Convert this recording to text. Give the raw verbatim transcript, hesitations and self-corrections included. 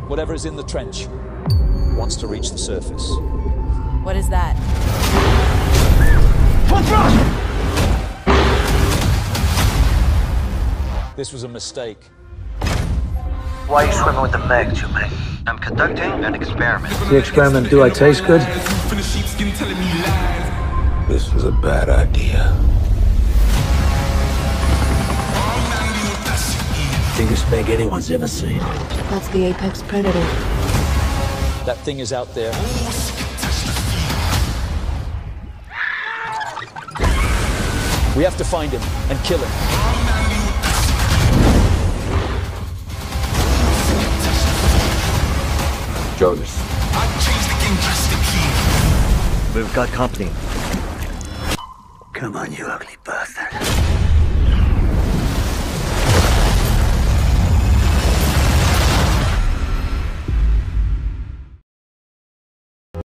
Whatever is in the trench wants to reach the surface. What is that? This was a mistake. Why are you swimming with the M E G, Jonas? I'm conducting an experiment. The experiment, do I taste good? This was a bad idea. Biggest M E G anyone's ever seen. That's the apex predator. That thing is out there. We have to find him and kill him. Jonas. We've got company. Come on, you ugly bastard.